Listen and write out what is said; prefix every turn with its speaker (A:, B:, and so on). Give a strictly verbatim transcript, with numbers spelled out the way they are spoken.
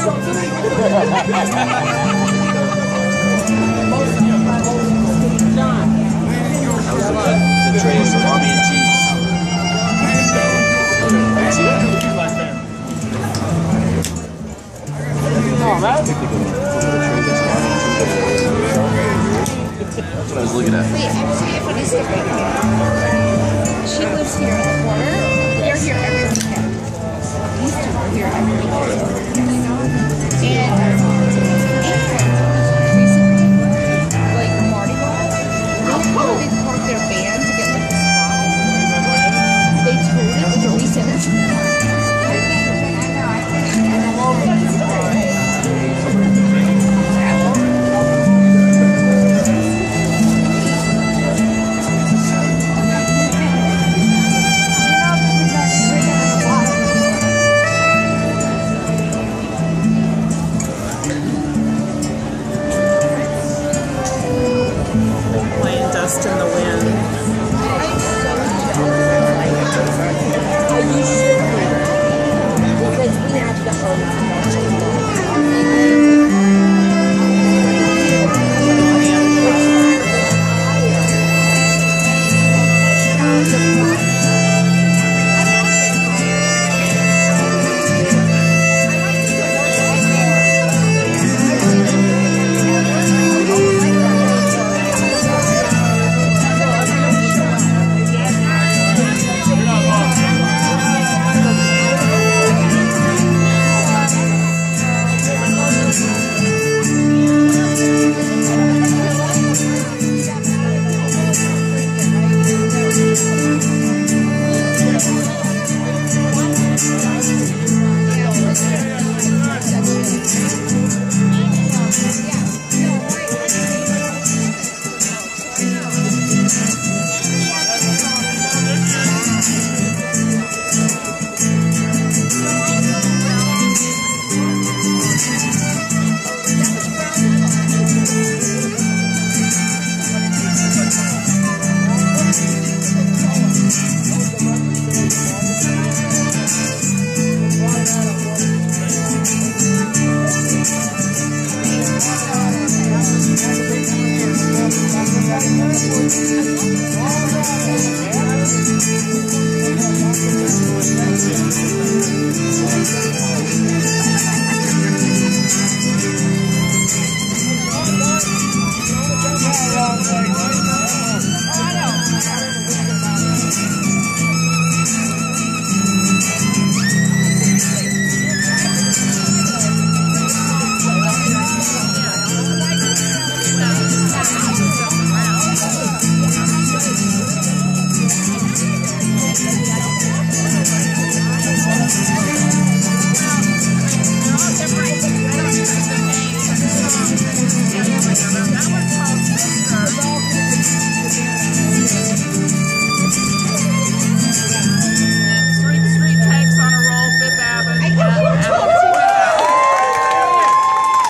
A: That was a, the tray of salami and cheese.
B: Oh, man.
A: That's what I was looking at.
C: Wait, actually, if it is different. She lives here in the corner. They're here every weekend. These two are here every weekend.